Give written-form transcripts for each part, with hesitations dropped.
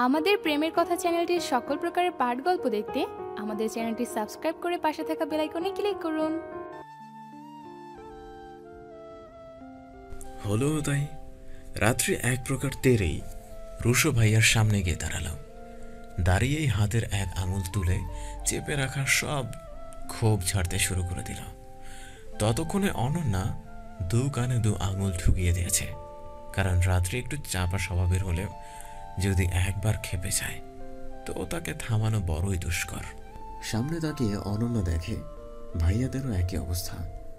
আমাদের প্রেমের কথা চ্যানেলটির সকল প্রকারের পাঠ গল্প দেখতে আমাদের চ্যানেলটি সাবস্ক্রাইব করে পাশে থাকা বেল আইকনে ক্লিক করুন। হলো তাই রাত্রি এক প্রকার তেরেই রুশো ভাইয়ার সামনে গিয়ে দাঁড়ালাম। দাঁড়িয়েই হাতের এক আঙুল তুলে চেপে রাখা সব ক্ষোভ ছাড়তে শুরু করে দিল। ততক্ষণে অনন্যা দু কানে দু আঙুল ঠুকিয়ে দিয়েছে, কারণ রাত্রি একটু চাপা স্বভাবের হলেও যদি একবার খেপে যায় তো তাকে থামানো বড়ই দুষ্কর। সামনে তাকিয়ে অনন্যা দেখে ভাইয়াদেরও একই অবস্থা।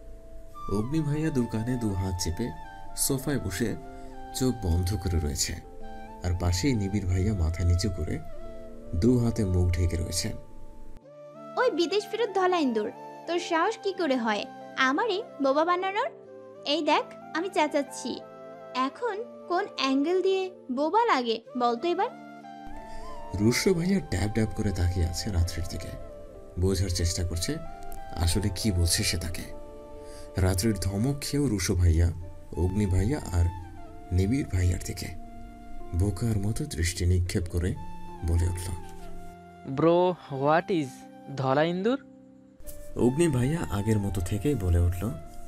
অগ্নি ভাইয়া দু কানে দু হাত চেপে সোফায় বসে চোখ বন্ধ করে রয়েছে, আর পাশেই নিবিড় ভাইয়া মাথা নিচু করে দু হাতে মুখ ঢেকে রয়েছেন। ওই বিদেশ ফেরত ধলা ইন্দুর, তোর সাহস কি করে হয় আমারে বোবা বানানোর? এই দেখ আমি চেঁচাচ্ছি, এখন কোন অ্যাঙ্গেল দিয়ে বোবা লাগে বলতো এবার? রুশো ভাইয়া ড্যাব ড্যাব করে তাকিয়ে আছে রাত্রির দিকে, বোঝার চেষ্টা করছে আসলে কি বলছে সে তাকে। রাত্রির ধমক খেয়েও রুশো ভাইয়া, অগ্নি ভাইয়া আর নিবিড় ভাইয়ার দিকে বোকার মতো দৃষ্টি নিক্ষেপ করে বলে উঠল, ব্রো হোয়াট ইজ ধলা ইন্দুর? অগ্নি ভাইয়া আগের মতো থেকেই বলে উঠল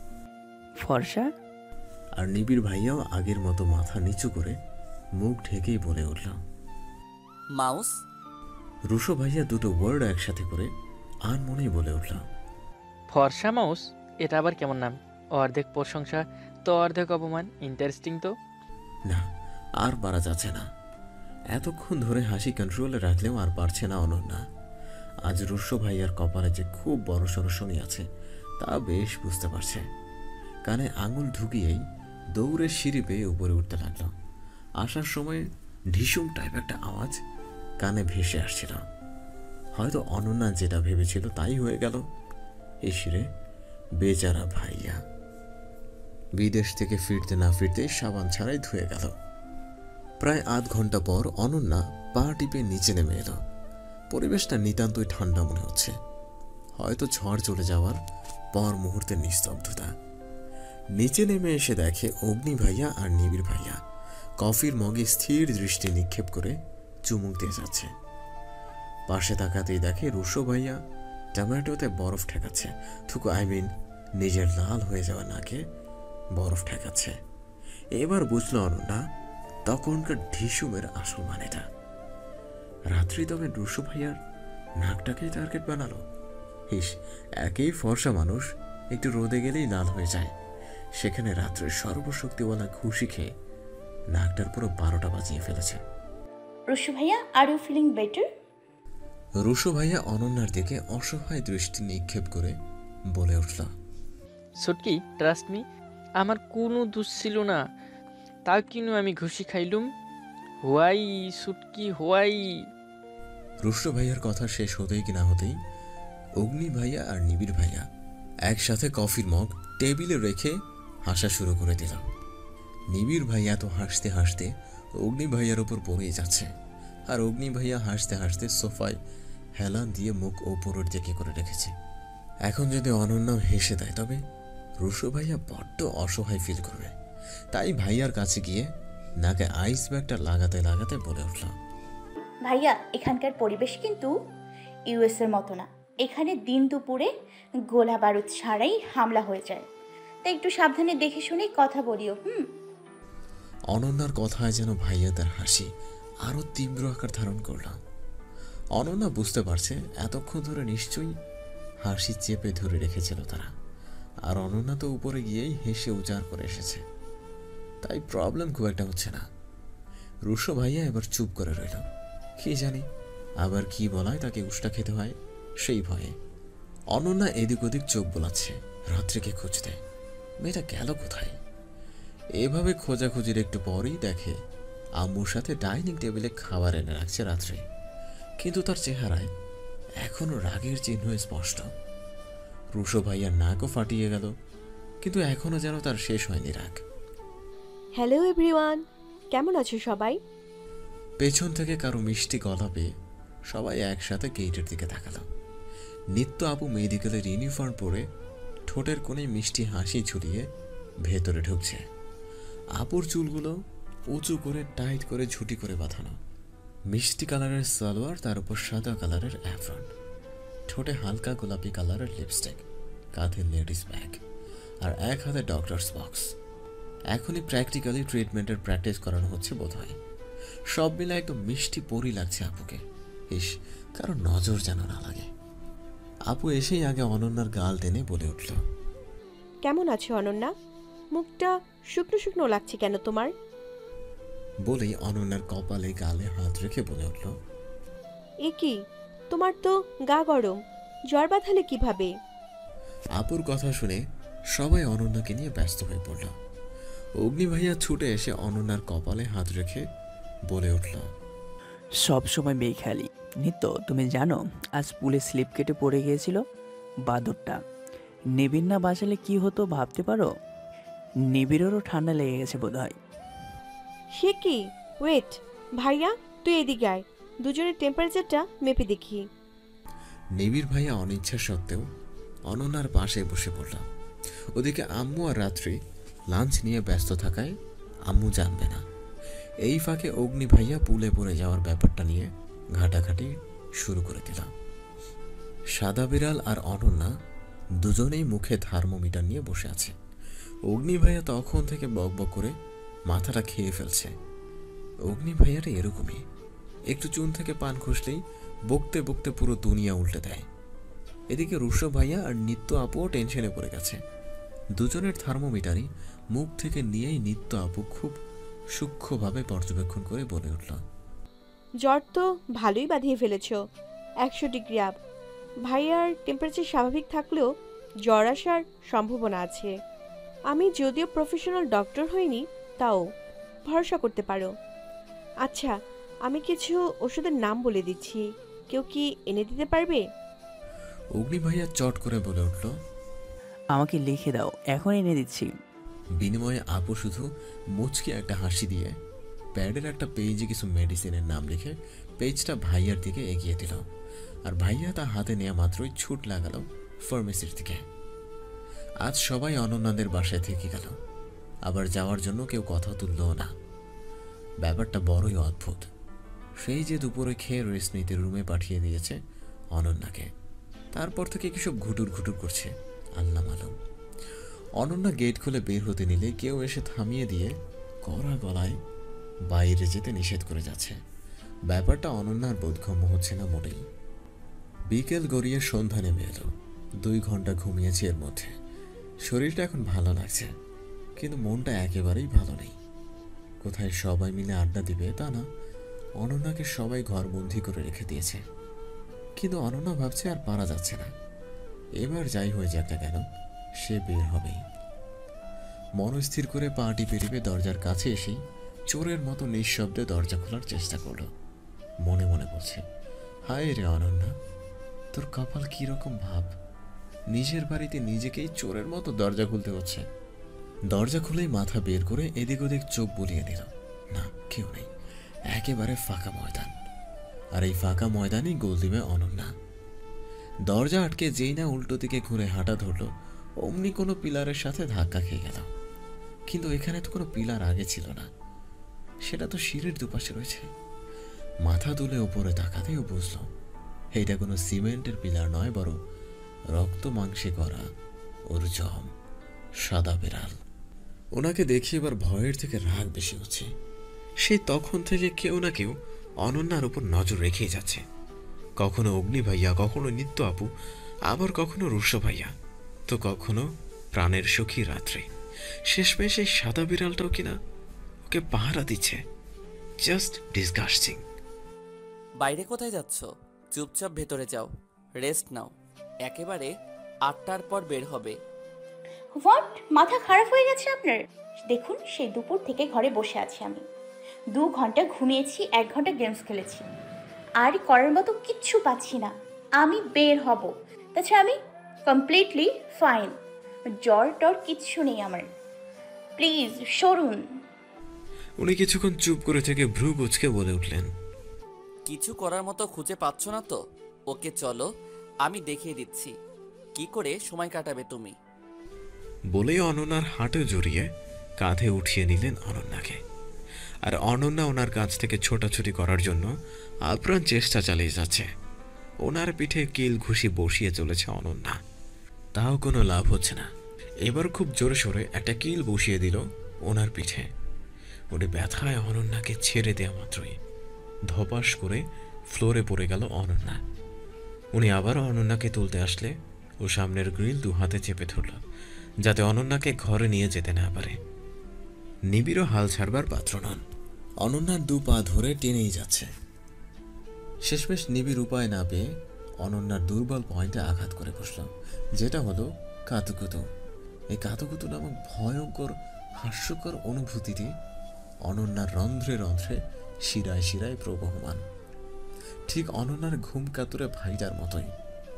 ফর্সা। আর নিবিড় ভাইয়াও আগের মতো মাথা নিচু করে মুখ ঢেকেই বলে উঠল মাউস। রুশো ভাইয়া দুটো ওয়ার্ড একসাথে করে আর মনেই বলে উঠল ফর্সা মাউস, এটা আবার কেমন নাম? অর্ধেক প্রশংসা তো অর্ধেক অপমান। ইন্টারেস্টিং তো। না, আর পারা যাচ্ছে না। এতক্ষণ ধরে হাসি কন্ট্রোলে রাখলেও আর পারছে না অনন্যা। আজ রুশো ভাইয়ার কপালে যে খুব বড় সড় শনি আছে তা বেশ বুঝতে পারছে। কানে আঙুল ঢুকিয়েই দৌড়ে সিঁড়ি পেয়ে উপরে উঠতে লাগলো। আসার সময় ঢিসুম টাইপ একটা আওয়াজ কানে ভেসে আসছিল। হয়তো অনন্যা যেটা ভেবেছিল তাই হয়ে গেল। ইসরে বেচারা ভাইয়া বিদেশ থেকে ফিরতে না ফিরতে সাবান ছাড়াই ধুয়ে গেল। প্রায় আধ ঘন্টা পর অনন্যা পা টিপে নিচে নেমে এলো। পরিবেশটা নিতান্তই ঠান্ডা মনে হচ্ছে, হয়তো ঝড় চলে যাওয়ার পর মুহূর্তের নিস্তব্ধতা। নিচে নেমে এসে দেখে অগ্নি ভাইয়া আর নিবিড় ভাইয়া কফির মগে স্থির দৃষ্টি নিক্ষেপ করে চুমুক দিয়ে যাচ্ছে। পাশে তাকাতেই দেখে রুশো ভাইয়া টমেটোতে বরফ ঠেকাচ্ছে। থুকু নিজের লাল হয়ে যাওয়া নাকে বরফ ঠেকাচ্ছে। এবার বুঝলো অনন্যা তখনকার ঢিসুমের আসল মানেটা। রাত্রি তবে রুশো ভাইয়ার নাকটাকেই টার্গেট বানালো। ইস, একেই ফর্সা মানুষ একটু রোদে গেলেই লাল হয়ে যায়, সেখানে রাত্রের সর্বশক্তিওয়ালা ঘুষি খেয়ে নাকটার পুরো 12টা বাজিয়ে ফেলেছে। রুশু ভাইয়া, are you feeling better? Rusho ভাইয়া অনন্যার দিকে অসহায় দৃষ্টি নিক্ষেপ করে বলে উঠল, সুটকি ট্রাস্ট মি, আমার কোনো দোষ ছিল না, তাও কিনু আমি ঘুষি খাইলুম। হোয়াই সুটকি হোয়াই? রুশো ভাইয়ার কথা শেষ হতেই কি না হতেই অগ্নি ভাইয়া আর নিবিড় ভাইয়া একসাথে কফির মগ টেবিলে রেখে হাসা শুরু করে দিল। নিবিড় ভাইয়া তো হাসতে হাসতে অগ্নি ভাইয়ার ওপর পড়েই যাচ্ছে, আর অগ্নি ভাইয়া হাসতে হাসতে সোফায় হেলান দিয়ে মুখ ওপরের দিকে করে রেখেছে। এখন যদি অনন্যাও হেসে দেয় তবে রুশো ভাইয়া বড্ড অসহায় ফিল করবে। তাই ভাইয়ার কাছে গিয়ে নাকে আইস ব্যাগটা লাগাতে লাগাতে বলে উঠল, ভাইয়া এখানকার পরিবেশ কিন্তু ইউএস এর মতো না। এখানে দিন দুপুরে গোলা বারুদ ছাড়াই হামলা হয়ে যায়, তাই একটু সাবধানে দেখে শুনে কথা বলিও। অনন্যার কথায় যেন ভাইয়াদের হাসি আরো তীব্র আকার ধারণ করল। অনন্যা বুঝতে পারছে এতক্ষণ ধরে নিশ্চয়ই হাসি চেপে ধরে রেখেছিল তারা, আর অনন্যা তো উপরে গিয়েই হেসে উজাড় করে এসেছে, তাই প্রবলেম খুব একটা হচ্ছে না। রুশো ভাইয়া এবার চুপ করে রইল। কি জানি আবার কি বলায় তাকে উষ্টা খেতে হয় সেই ভয়ে। অনন্যা এদিক ওদিক চোখ বোলাচ্ছে রাত্রিকে খুঁজতে। মেয়েটা গেল কোথায়? এভাবে খোঁজাখুঁজির একটু পরেই দেখে আম্মুর সাথে ডাইনিং টেবিলে খাবার এনে রাখছে রাত্রি, কিন্তু তার চেহারায় এখনো রাগের চিহ্ন স্পষ্ট। রুশো ভাইয়ার নাকও ফাটিয়ে গেল, কিন্তু এখনো যেন তার শেষ হয়নি রাগ। হ্যালো এভরিওয়ান, কেমন আছো সবাই? পেছন থেকে কারো মিষ্টি গলা পেয়ে সবাই একসাথে গেটের দিকে তাকালো। নিত্য আপু মেডিকেলের ইউনিফর্ম পরে ঠোঁটের কোণে মিষ্টি হাসি ঝুলিয়ে ভেতরে ঢুকছে। আপুর চুলগুলো উঁচু করে টাইট করে ঝুটি করে বাঁধানো, মিষ্টি কালারের সালোয়ার, তার উপর সাদা কালারের অ্যাপ্রন, ঠোঁটে হালকা গোলাপি কালারের লিপস্টিক, কাঁধে লেডিস ব্যাগ, আর এক হাতে ডক্টরস বক্স। এখনই প্র্যাকটিক্যালি ট্রিটমেন্টের প্র্যাকটিস করানো হচ্ছে বোধহয়। সব মিলে একদম মিষ্টি পরি লাগছে আপুকে। ইস, কারো নজর যেন না লাগে। আপু এসেই আগে অনন্যার গাল টেনে বলে উঠল, কেমন আছো অনন্যা? মুখটা শুকনো শুকনো লাগছে কেন তোমার? বলেই অনন্যার কপালে গালে হাত রেখে বলে উঠল, এ কি, তোমার তো গা গরম, জ্বর বাঁধালে কিভাবে? আপুর কথা শুনে সবাই অনন্যাকে নিয়ে ব্যস্ত হয়ে পড়ল। অগ্নি ভাইয়া ছুটে এসে অনন্যার কপালে হাত রেখে বলে উঠল, সব সময় মেয়ে খেয়ালি। নিত্য, তুমি জানো আজ পুলে স্লিপ কেটে পড়ে গিয়েছিল বাদরটা। নিবিড় না বাঁচালে কি হতো ভাবতে পারো? নিবিড়েরও ঠান্ডা লেগে গেছে বোধ হয়। সে কি? ওয়েট ভাইয়া, তুই এদিকে আয়, দুজনের টেম্পারেচারটা মেপে দেখি। নিবিড় ভাইয়া অনিচ্ছা সত্ত্বেও অনন্যার পাশে বসে পড়ল। ওদিকে আম্মু আর রাত্রি লাঞ্চ নিয়ে ব্যস্ত থাকায় আম্মু জানবে না। এই ফাঁকে অগ্নি ভাইয়া পুলে পড়ে যাওয়ার ব্যাপারটা নিয়ে ঘাটাঘাটি শুরু করে দিল। সাদা বিড়াল আর অনন্যা দুজনেই মুখে থার্মোমিটার নিয়ে বসে আছে। অগ্নি ভাইয়া তখন থেকে বকবক করে মাথাটা খেয়ে ফেলছে। অগ্নি ভাইয়াটা এরকমই, একটু চুন থেকে পান খুসলেই বকতে বকতে পুরো দুনিয়া উল্টে দেয়। এদিকে রুশো ভাইয়া আর নিত্য আপুও টেনশনে পড়ে গেছে। দুজনের থার্মোমিটারই মুখ থেকে নিয়েই নিত্য আপু খুব সূক্ষ্মভাবে পর্যবেক্ষণ করে বলে উঠল, জ্বর তো ভালোই বাঁধিয়ে ফেলেছ, 100 ডিগ্রি আপ। ভাইয়ার টেম্পারেচার স্বাভাবিক থাকলেও জ্বর আসার সম্ভাবনা আছে। আমি যদিও প্রফেশনাল ডক্টর হইনি, তাও ভরসা করতে পারো। আচ্ছা, আমি কিছু ওষুধের নাম বলে দিচ্ছি, কেউ কি এনে দিতে পারবে? অগ্নি ভাইয়া চট করে বলে উঠল, আমাকে লিখে দাও, এখন এনে দিচ্ছি। বিনিময়ে আপু শুধু মুচকে একটা হাসি দিয়ে প্যাডের একটা পেজে কিছু মেডিসিনের নাম লিখে পেজটা ভাইয়ার দিকে এগিয়ে দিল। আর ভাইয়া তা হাতে নেওয়া মাত্রই ছুট লাগালো ফার্মেসির দিকে। আজ সবাই অনন্যাদের বাসায় থেকে গেল, আবার যাওয়ার জন্য কেউ কথা তুললও না। ব্যাপারটা বড়ই অদ্ভুত। সেই যে দুপুরে খেয়ে রেস্ট নিতে রুমে পাঠিয়ে দিয়েছে অনন্যাকে, তারপর থেকে কিসব ঘুটুর ঘুটুর করছে আল্লাহ মালুম। অনন্যা গেট খুলে বের হতে নিলে কেউ এসে থামিয়ে দিয়ে কড়া গলায় বাইরে যেতে নিষেধ করে যাচ্ছে। ব্যাপারটা অনন্যার বোধগম্য হচ্ছে না মোটেই। বিকেল গড়িয়ে সন্ধ্যা নেমে এলো। 2 ঘন্টা ঘুমিয়েছি এর মধ্যে। শরীরটা এখন ভালো লাগছে, কিন্তু মনটা একেবারেই ভালো নেই। কোথায় সবাই মিলে আড্ডা দিবে তা না, অনন্যাকে সবাই ঘরবন্দি করে রেখে দিয়েছে। কিন্তু অনন্যা ভাবছে আর পারা যাচ্ছে না। এবার যাই হয়ে যাক না কেন, সে বের হবেই। মনস্থির করে পা টিপে টিপে দরজার কাছে এসেই চোরের মতো নিঃশব্দে দরজা খোলার চেষ্টা করলো। মনে মনে বলছে, হায় রে অনন্যা, তোর কপাল কিরকম ভাব, নিজের বাড়িতে নিজেকেই চোরের মতো দরজা খুলতে হচ্ছে। দরজা খুলেই মাথা বের করে এদিক ওদিক চোখ বুলিয়ে দিল। না, কেউ নেই, একেবারে ফাঁকা ময়দান। আর এই ফাঁকা ময়দানেই গোল দিবে অনন্যা। দরজা আটকে যেই না উল্টো দিকে ঘুরে হাঁটা ধরলো, অমনি কোনো পিলারের সাথে ধাক্কা খেয়ে গেল। কিন্তু এখানে তো কোনো পিলার আগে ছিল না, সেটা তো সিঁড়ির দুপাশে রয়েছে। মাথা তুলে উপরে তাকাতেও বুঝলো এইটা কোনো সিমেন্টের পিলার নয়, বরং রক্ত মাংসে করা ওর জম সাদা বিড়াল। ওনাকে দেখে এবার ভয়ের থেকে রাগ বেশি হচ্ছে। সেই তখন থেকে কেউ না কেউ অনন্যার উপর নজর রেখেই যাচ্ছে। কখনো অগ্নি ভাইয়া, কখনো নিত্য আপু, আবার কখনো রুশো ভাইয়া, তো কখনো প্রাণের সখী রাত্রে। শেষমেশ এই সাদা বিড়ালটাও কিনা ওকে পাহারা দিচ্ছে। Just disgusting. বাইরে কোথায় যাচ্ছ? চুপচাপ ভেতরে যাও, রেস্ট নাও। একেবারে 8টার পর বের হবে। হোয়াট, মাথা খারাপ হয়ে গেছে আপনার? দেখুন, সেই দুপুর থেকে ঘরে বসে আছি আমি। 2 ঘন্টা ঘুমিয়েছি, 1 ঘন্টা গেমস খেলেছি, আর করার মতো কিচ্ছু পাচ্ছি না। আমি বের হব, তাছাড়া আমি কমপ্লিটলি ফাইন। জ্বর টর কিচ্ছু নেই আমার। প্লিজ সরুন। উনি কিছুক্ষণ চুপ করে থেকে ভ্রু কুঁচকে বলে উঠলেন, কিছু করার মতো খুঁজে পাচ্ছ না তো? ওকে চলো, আমি দেখিয়ে দিচ্ছি কি করে সময় কাটাবে তুমি। বলেই অনন্যার হাঁটু জড়িয়ে কাঁধে উঠিয়ে নিলেন অনন্যাকে। আর অনন্যা ওনার কাছ থেকে ছোটাছুটি করার জন্য আপ্রাণ চেষ্টা চালিয়ে যাচ্ছে। ওনার পিঠে কিল ঘুষি বসিয়ে চলেছে অনন্যা, তাও কোনো লাভ হচ্ছে না। এবার খুব জোরে সোরে একটা কিল বসিয়ে দিল ওনার পিঠে। উনি ব্যথায় অনন্যাকে ছেড়ে দেওয়া মাত্রই ধপাস করে ফ্লোরে পড়ে গেল অনন্যা। উনি আবার অনন্যাকে তুলতে আসলে ও সামনের গ্রিল দু হাতে চেপে ধরল, যাতে অনন্যাকে ঘরে নিয়ে যেতে না পারে। নিবিড়ও হাল ছাড়বার পাত্র নন, অনন্যার দু পা ধরে টেনেই যাচ্ছে। শেষমেশ নিবিড় উপায় না পেয়ে অনন্যার দুর্বল পয়েন্টে আঘাত করে বসল, যেটা হলো কাতুকুতু। এই কাতুকুতু নামক ভয়ঙ্কর হাস্যকর অনুভূতিটি অনন্যার রন্ধ্রে রন্ধ্রে শিরায় শিরায় প্রবহমান, ঠিক অনন্যার ঘুম কাতুরে ভাইটার মতোই।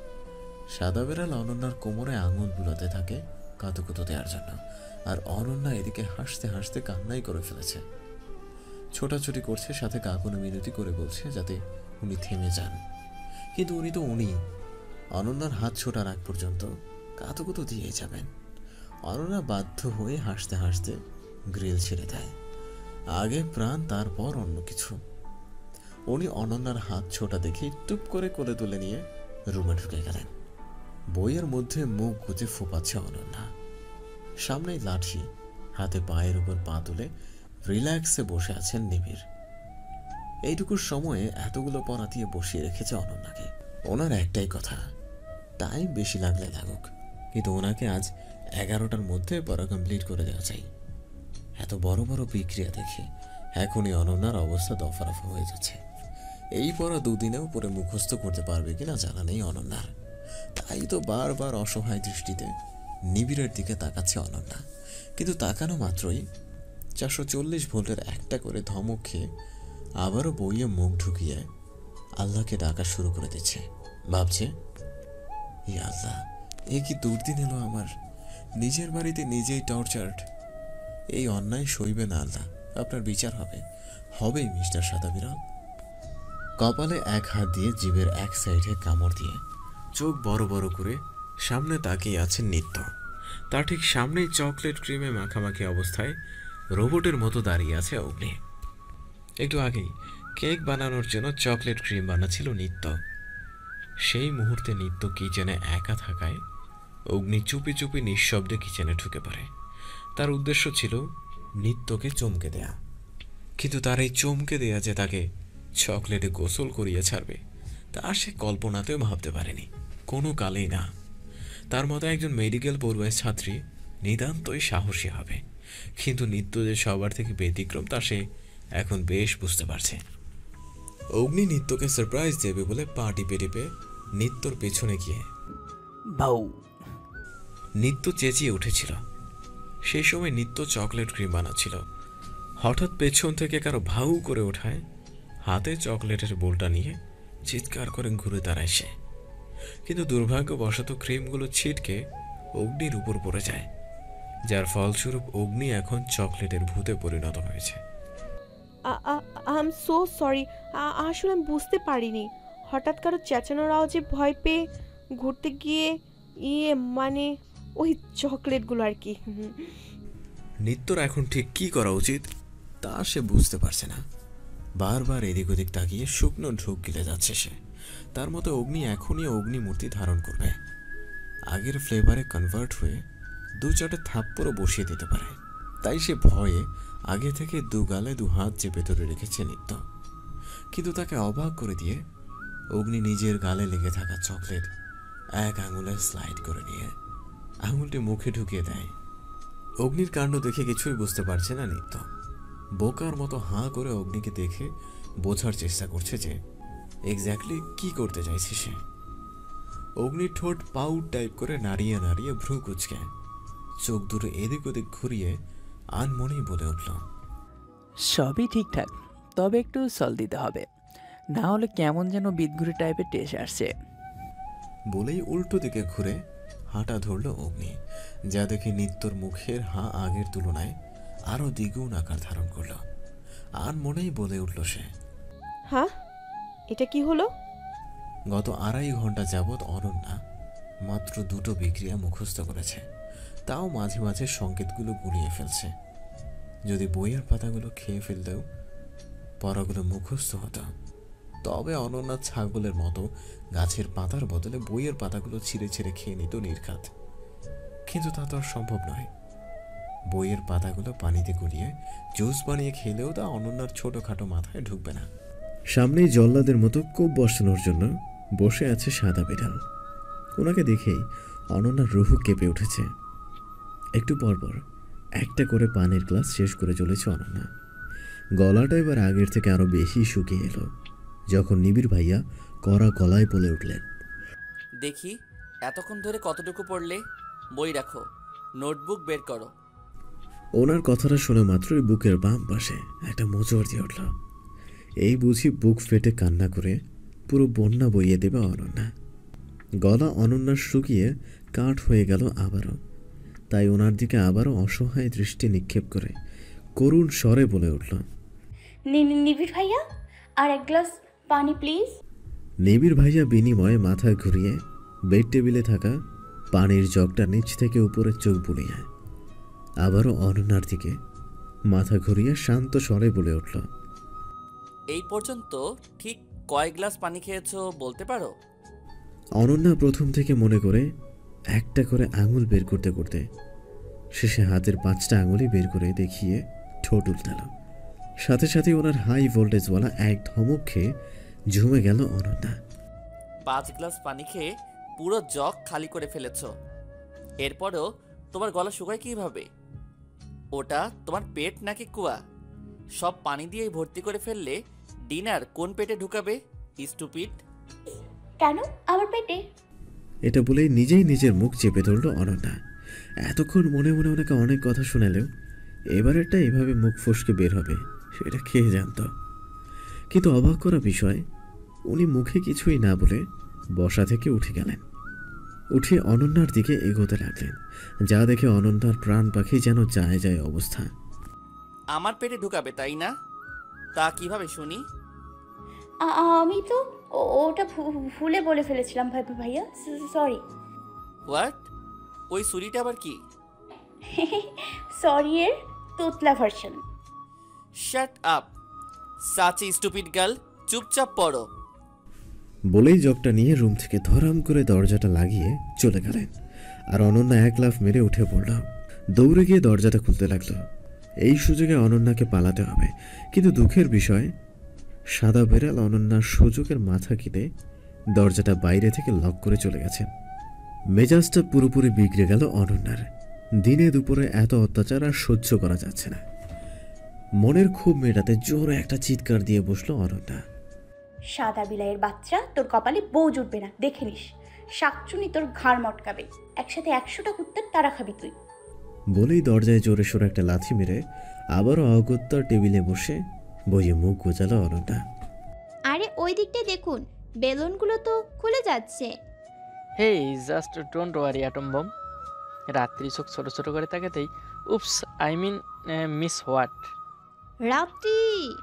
সাদা বেড়াল অনন্যার কোমরে আঙুল বুলাতে থাকে কাতুকুতু দেওয়ার জন্য, আর অনন্যা এদিকে হাসতে হাসতে কান্নাই করে ফেলেছে। ছোটাছুটি করছে, সাথে কাকুনি মিনতি করে বলছে যাতে উনি থেমে যান, কিন্তু উনি তো উনি অনন্যার হাত ছোটার আগ পর্যন্ত কাতুকুতু দিয়ে যাবেন। অনন্যা বাধ্য হয়ে হাসতে হাসতে গ্রিল ছেড়ে দেয়। আগে প্রাণ, তারপর অন্য কিছু। উনি অনন্যার হাত ছোটা দেখে টুপ করে কোলে তুলে নিয়ে রুমে ঢুকে গেলেন। বইয়ের মধ্যে মুখ গুজে ফোপাচ্ছে অনন্যা। সামনেই লাঠি, হাতে পায়ের উপর পা তুলে রিল্যাক্সে বসে আছেন নিবিড়। এইটুকু সময়ে এতগুলো পড়া দিয়ে বসিয়ে রেখেছে অনন্যাকে। ওনার একটাই কথা, টাইম বেশি লাগলে লাগুক, কিন্তু ওনাকে আজ 11টার মধ্যে পড়া কমপ্লিট করে দেওয়া চাই। এত বড় বড় বিক্রিয়া দেখে এখনই অনন্যার অবস্থা দফারফা হয়ে যাচ্ছে। এই পড়া দুদিনেও পরে মুখস্থ করতে পারবে কিনা জানা নেই অনন্যার। তাই তো বারবার অসহায় দৃষ্টিতে নিবিড়ের দিকে তাকাচ্ছে অনন্যা, কিন্তু তাকানো মাত্রই 440 ভোল্টের একটা করে ধমক খেয়ে আবারও বইয়ে মুখ ঢুকিয়ে আল্লাহকে ডাকা শুরু করে দিচ্ছে। ভাবছে, ইয়া আল্লাহ, এ কি দুর্দিন এলো আমার, নিজের বাড়িতে নিজেই টর্চার্ড। এই অন্যায় সইবে না আল্লাহ, আপনার বিচার হবে, হবেই মিস্টার সাদা বিড়াল। কপালে এক হাত দিয়ে জিভের এক সাইডে কামড় দিয়ে চোখ বড় বড় করে সামনে তাকিয়ে আছেন নিত্য। তার ঠিক সামনেই চকলেট ক্রিমে মাখামাখি অবস্থায় রোবটের মতো দাঁড়িয়ে আছে অগ্নি। একটু আগেই কেক বানানোর জন্য চকলেট ক্রিম বানাচ্ছিল নিত্য। সেই মুহূর্তে নিত্য কিচেনে একা থাকায় অগ্নি চুপি চুপি নিঃশব্দে কিচেনে ঢুকে পড়ে। তার উদ্দেশ্য ছিল নিত্যকে চমকে দেয়া, কিন্তু তার এই চমকে দেয়া যে তাকে চকলেটে গোসল করিয়ে ছাড়বে তা সে কল্পনাতেও ভাবতে পারেনি, কোনো কালেই না। তার মতো একজন মেডিকেল পড়ুয়ার ছাত্রী নিতান্তই সাহসী হবে, কিন্তু নিত্য যে সবার থেকে ব্যতিক্রম তা সে এখন বেশ বুঝতে পারছে। অগ্নি নিত্যকে সারপ্রাইজ দেবে বলে পা টিপে টিপে নিত্যর পেছনে গিয়ে বাউ। নিত্য চেঁচিয়ে উঠেছিল। সেই সময় নিত্য চকলেট ক্রিম বানাচ্ছিল। হঠাৎ পেছন থেকে কারো ভাউ করে ওঠায় হাতে চকলেটের বোলটা নিয়ে চিৎকার করে ঘুরে দাঁড়ায় সে, কিন্তু দুর্ভাগ্যবশত ক্রিমগুলো ছিটকে অগ্নির উপর পড়ে যায়, যার ফলস্বরূপ অগ্নি এখন চকলেটের ভূতে পরিণত হয়েছে। আই এম সো সরি, আসলে আমি বুঝতে পারিনি। হঠাৎ কারো চেঁচানোর আওয়াজে ভয় পেয়ে ঘুরতে গিয়ে মানে ওই চকলেটগুলো আর কি। নিত্যর এখন ঠিক কি করা উচিত তা সে বুঝতে পারছে না। বারবার এদিক ওদিক তাকিয়ে শুকনো ঢোক গিলে যাচ্ছে সে। তার মতো অগ্নি এখনই অগ্নিমূর্তি ধারণ করবে, আগের ফ্লেভারে কনভার্ট হয়ে 2-4 থাপ্পড়ও বসিয়ে দিতে পারে। তাই সে ভয়ে আগে থেকে দু গালে 2 হাত চেপে ধরে রেখেছে নিত্য। কিন্তু তাকে অবাক করে দিয়ে অগ্নি নিজের গালে লেগে থাকা চকলেট এক আঙুলে স্লাইড করে নিয়ে আঙুলটি মুখে ঢুকিয়ে দেয়। অগ্নির কাণ্ড দেখে কিছুই বুঝতে পারছে না নিত্য। বোকার মতো হাঁ করে অগ্নিকে দেখে বোঝার চেষ্টা করছে যে এক্স্যাক্টলি কি করতে চাইছে সে। অগ্নির ঠোঁট পাউড টাইপ করে নাড়িয়ে নাড়িয়ে ভ্রু কুচকে চোখ দুটো এদিক ওদিক ঘুরিয়ে আনমনেই বলে উঠল, সবই ঠিকঠাক, তবে একটু সল দিতে হবে, না হলে কেমন যেন বিদঘুরি টাইপের টেস্ট আসছে। বলেই উল্টো দিকে ঘুরে হাঁটা ধরল অগ্নি, যা দেখে নিত্যর মুখের হাঁ আগের তুলনায় আরো দ্বিগুণ আকার ধারণ করল। আনমনেই বলে উঠল সে, হ্যাঁ, এটা কি হলো? গত 2.5 ঘন্টা যাবৎ অনন্যা মাত্র 2টো বিক্রিয়া মুখস্থ করেছে, তাও মাঝে মাঝে সংকেতগুলো গুলিয়ে ফেলছে। যদি বইয়ের পাতাগুলো খেয়ে ফেলতেও পড়াগুলো মুখস্থ হতো, তবে অনন্যা ছাগলের মতো গাছের পাতার বদলে বইয়ের পাতাগুলো ছিঁড়ে ছিঁড়ে খেয়ে নিত নির্ঘাত। কিন্তু তা তো আর সম্ভব নয়। বইয়ের পাতাগুলো পানিতে গুলিয়ে জুস বানিয়ে খেলেও তা অনন্যার ছোটখাটো মাথায় ঢুকবে না। সামনেই জল্লাদের মতো কোপ বসানোর জন্য বসে আছে সাদা বিড়াল। ওনাকে দেখেই অনন্যার রুহু কেঁপে উঠেছে। একটু পরপর একটা করে পানির গ্লাস শেষ করে চলেছে অনন্যা। গলাটা এবার আগের থেকে আরো বেশি শুকিয়ে এলো যখন নিবিড় ভাইয়া কড়া গলায় বলে উঠলেন, দেখি এতক্ষণ ধরে কতটুকু পড়লে? বই রাখো, নোটবুক বের করো। ওনার কথাটা শুনে মাত্রই বুকের বাম পাশে একটা মোচড় দিয়ে উঠল। এই বুঝি বুক ফেটে কান্না করে পুরো বন্যা বইয়ে দেবে অনন্যা। গলা অনন্যার শুকিয়ে কাঠ হয়ে গেল আবারও। তাই ওনার দিকে আবারও অসহায় দৃষ্টি নিক্ষেপ করে করুণ স্বরে বলে উঠল, নিবিড় ভাইয়া, আর এক গ্লাস পানি প্লিজ। নিবিড় ভাইয়া বিনিময়ে মাথা ঘুরিয়ে বেড টেবিলে থাকা পানির জগটা নিচ থেকে উপরে চোখ বুলিয়ে আবারও অনন্যার দিকে মাথা ঘুরিয়ে শান্ত স্বরে বলে উঠল, এই পর্যন্ত ঠিক কয় গ্লাস পানি খেয়েছো বলতে পারো? অনন্যা প্রথম থেকে মনে করে একটা করে আঙুল বের করতে করতে শেষে হাতের 5টা আঙুলই বের করে দেখিয়ে ঠোঁট উল্টাল। সাথে সাথে ওনার হাই ভোল্টেজওয়ালা এক ধমক খেয়ে ঝুমে গেল অনন্যা। 5 গ্লাস পানি খেয়ে পুরো জগ খালি করে ফেলেছ। এরপরও তোমার গলা শুকায় কিভাবে? ওটা তোমার পেট নাকি কুয়া? সব পানি দিয়েই ভর্তি করে ফেললে ডিনার কোন পেটে ঢুকাবে? স্টুপিড। কেন আমার পেটে? এটা বলেই নিজেই নিজের মুখ চেপে ধরল অনন্যা। এতক্ষণ মনে মনে ওনাকে অনেক কথা শোনালেও এবারেরটা এভাবে মুখ ফসকে বের হবে সেটা খেয়ে জানত। কিন্তু অবাক করা বিষয়, উনি মুখে কিছুই না বলে বসা থেকে উঠে গেলেন। উঠে অনন্যার দিকে এগোতে লাগলেন, যা দেখে অনন্যার প্রাণ পাখি যেন যায় যায় অবস্থা। আমার পেটে ঢুকাবে তাই না? তা কিভাবে শুনি? আমি তো ওটা ভুলে বলে ফেলেছিলাম ভাইয়া, সরি। হোয়াট? ওই ছুরিটা আবার কি? সরি এর তোতলা version. Shut up such a stupid girl, চুপচাপ পড়ো। বলেই জগটা নিয়ে রুম থেকে ধরাম করে দরজাটা লাগিয়ে চলে গেলেন। আর অনন্যা এক লাফ মেরে উঠে পড়ল, দৌড়ে গিয়ে দরজাটা খুলতে লাগলো। এই সুযোগে অনন্যাকে পালাতে হবে, কিন্তু দুঃখের বিষয় সাদা বেড়াল অনন্যার সুযোগের মাথা কেটে দরজাটা বাইরে থেকে লক করে চলে গেছেন। মেজাজটা পুরোপুরি বিগড়ে গেল অনন্যার। দিনে দুপুরে এত অত্যাচার আর সহ্য করা যাচ্ছে না। মনের খুব মেটাতে জোরে একটা চিৎকার দিয়ে বসলো অনন্যা। সাদা বিলাইয়ের বাচ্চা, তোর কপালে বউ জুটবে না, দেখে নিস। শাকচুনি তোর ঘাড় মটকাবে, একসাথে 100টা কুত্তার তারা খাবি তুই। বলেই দরজায় জোরে সোরে একটা লাথি মেরে আবারও অগত্যা টেবিলে বসে বইয়ে মুখ গোজালো অনন্যা। আরে ওই দিকটা দেখুন, বেলুনগুলো তো খুলে যাচ্ছে। Hey, just don't worry atom bomb. Ratri চোখ ছোট ছোট করে তাকাতেই oops, I mean miss what? Ratri.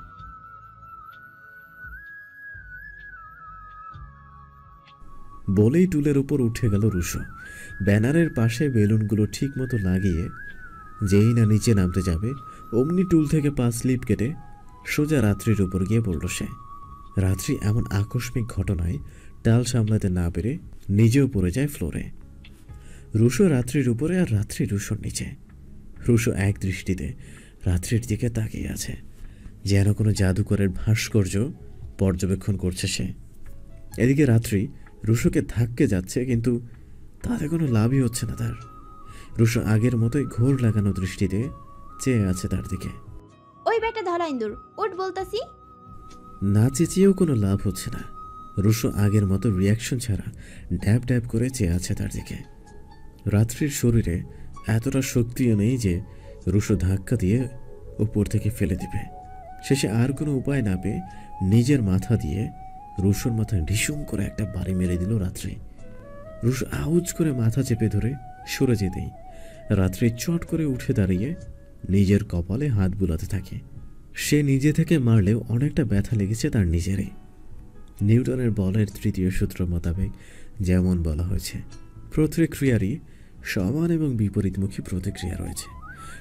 বলেই টুলের উপর উঠে গেল রুশো। ব্যানারের পাশে বেলুনগুলো ঠিক মতো লাগিয়ে যেই না নিচে নামতে যাবে অমনি টুল থেকে 5 স্লিপ কেটে সোজা রাত্রির উপর গিয়ে পড়ল সে। রাত্রি এমন আকস্মিক ঘটনায় টাল সামলাতে না পেরে নিজেও পড়ে যায় ফ্লোরে। রুশো রাত্রির উপরে আর রাত্রি রুশোর নিচে। রুশো এক দৃষ্টিতে রাত্রির দিকে তাকিয়ে আছে, যেন কোনো জাদুকরের ভাস্কর্য পর্যবেক্ষণ করছে সে। এদিকে রাত্রি রুশোকে ধাক্কে যাচ্ছে, কিন্তু তাতে কোনো লাভই হচ্ছে না তার। রুশো আগের মতোই ঘোর লাগানো দৃষ্টিতে চেয়ে আছে তার দিকে। ওই বেটা ধলা ইন্দুর, উঠ বলতাছি। না চেঁচিয়েও কোনো লাভ হচ্ছে না। রুশো আগের মতো রিয়াকশন ছাড়া ড্যাব ড্যাব করে চেয়ে আছে তার দিকে। রাত্রির শরীরে এতটা শক্তিও নেই যে রুশো ধাক্কা দিয়ে উপর থেকে ফেলে দিবে। শেষে আর কোনো উপায় না পেয়ে নিজের মাথা দিয়ে রুশোর মাথায় ঢিসুম করে একটা বাড়ি মেরে দিল রাত্রি। রুশো আউজ করে মাথা চেপে ধরে সরে যেতেই রাত্রি চট করে উঠে দাঁড়িয়ে নিজের কপালে হাত বুলাতে থাকে। সে নিজে থেকে মারলেও অনেকটা ব্যথা লেগেছে তার নিজেরই। নিউটনের বলের 3য় সূত্র মোতাবেক যেমন বলা হয়েছে, প্রতিক্রিয়ারই সমান এবং বিপরীতমুখী প্রতিক্রিয়া রয়েছে।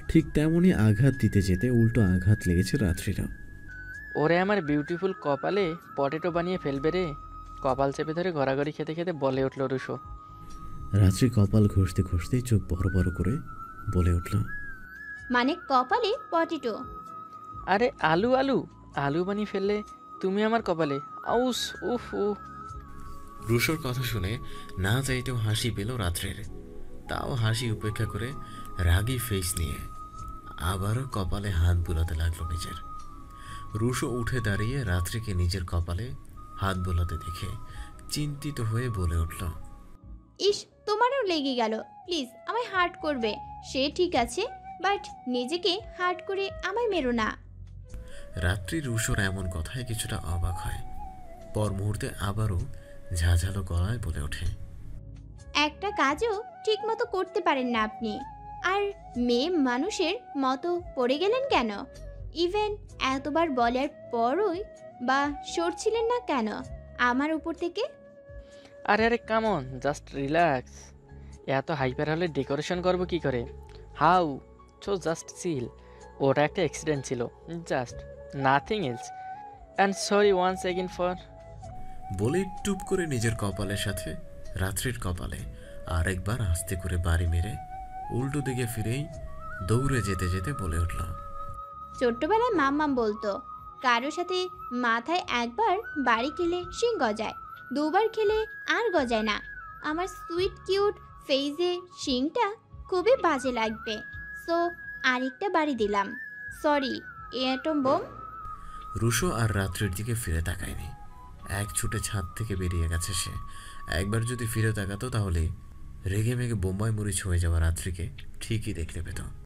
ঠিক তেমনই আঘাত দিতে যেতে উল্টো আঘাত লেগেছে রাত্রিরও। ওরে আমার বিউটিফুল কপালে পটেটো বানিয়ে ফেলবে রে। কপাল চেপে ধরে গড়াগড়ি খেতে খেতে বলে উঠল রুশো। রাত্রি কপাল ঘষতে ঘষতেই চোখ বড় বড় করে বলে উঠল, মানে কপালে পটেটো? আরে আলু আলু আলু বানিয়ে ফেললে তুমি আমার কপালে। আউস উফ উফ। রুশোর কথা শুনে না চাইতেও হাসি পেল রাত্রের। তাও হাসি উপেক্ষা করে রাগী ফেস নিয়ে আবারও কপালে হাত বুলাতে লাগলো নিজের। রুশো উঠে দাঁড়িয়ে রাত্রিকে নিজের কপালে হাত বোলাতে দেখে চিন্তিত হয়ে বলে উঠল, ইস, তোমারও লেগে গেল। প্লিজ আমায় হার্ট করবে, সে ঠিক আছে, বাট নিজেকে হার্ট করে আমায় মেরো না। রাত্রি রুশোর এমন কথায় কিছুটা অবাক হয়। পর মুহূর্তে আবারও ঝাঝালো গলায় বলে ওঠে, একটা কাজও ঠিক মতো করতে পারেন না আপনি, আর মেয়ে মানুষের মতো পড়ে গেলেন কেন? ইভেন এতবার বলার পরই বা সরছিলেন না কেন আমার উপর থেকে? আরে আরে কামন, জাস্ট রিল্যাক্স। এত হাইপার হলে ডেকোরেশন করবো কি করে? How so just chill. ওটা একটা অ্যাক্সিডেন্ট ছিল, just nothing else. And sorry once again for. বলে টুপ করে নিজের কপালের সাথে রাত্রির কপালে আরেকবার আস্তে করে বাড়ি মেরে উল্টো দিকে ফিরেই দৌড়ে যেতে যেতে বলে উঠল, ছোট্টবেলায় মাম্মাম বলতো, কারো সাথে মাথায় একবার বাড়ি খেলে শিং গজায়, দুবার খেলে আর গজায় না। আমার সুইট কিউট ফেইজে শিংটা খুবই বাজে লাগবে, সো আরেকটা বাড়ি দিলাম। Sorry atom bomb. রুশো আর রাত্রির দিকে ফিরে তাকায়নি। এক ছুটে ছাদ থেকে বেরিয়ে গেছে সে। একবার যদি ফিরে তাকাতো তাহলে রেগে মেগে বোম্বাই মরিচ হয়ে যাওয়া রাত্রিকে ঠিকই দেখতে পেত।